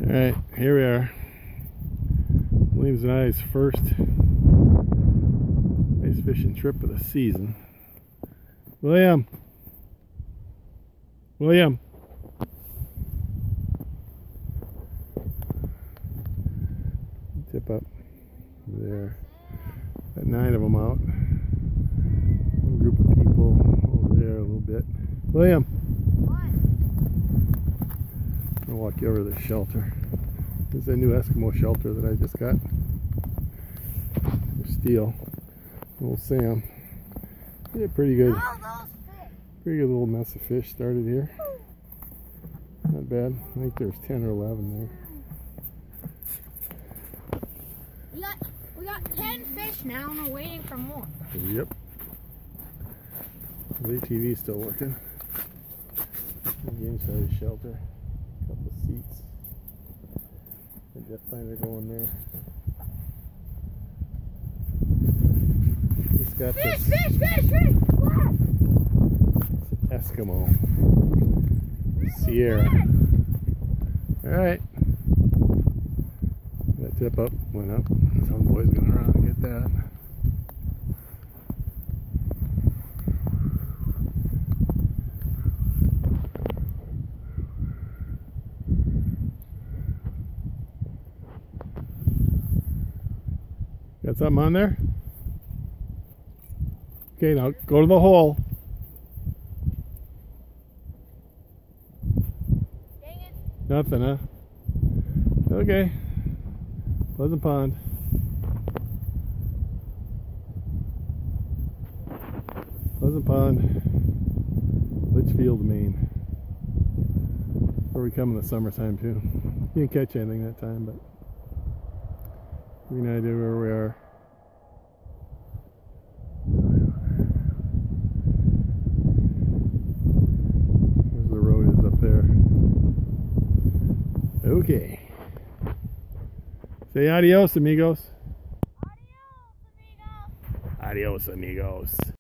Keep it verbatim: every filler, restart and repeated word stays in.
Alright, here we are. Williams and I's first ice fishing trip of the season. William! William! Tip up there. Got nine of them out. One group of people over there a little bit. William! I'll walk you over to the shelter. This is a new Eskimo shelter that I just got. Steel. Old Sam. Yeah, pretty good. Pretty good little mess of fish started here. Not bad. I think there's ten or eleven there. We got we got ten fish now and we're waiting for more. Yep. The A T V's still working. The inside of the shelter. Couple of seats. I just find it going there. It's got fish, this fish, fish, fish! What? Eskimo Sierra. Alright. That tip up went up. Some boy's going around and get that. Got something on there? Okay, now go to the hole. Dang it. Nothing, huh? Okay. Pleasant Pond. Pleasant Pond, Litchfield, Maine. Where we come in the summertime too. You didn't catch anything that time, but we have an idea where we are. There's the road is up there. Okay. Say adios, amigos. Adios, amigos. Adios, amigos.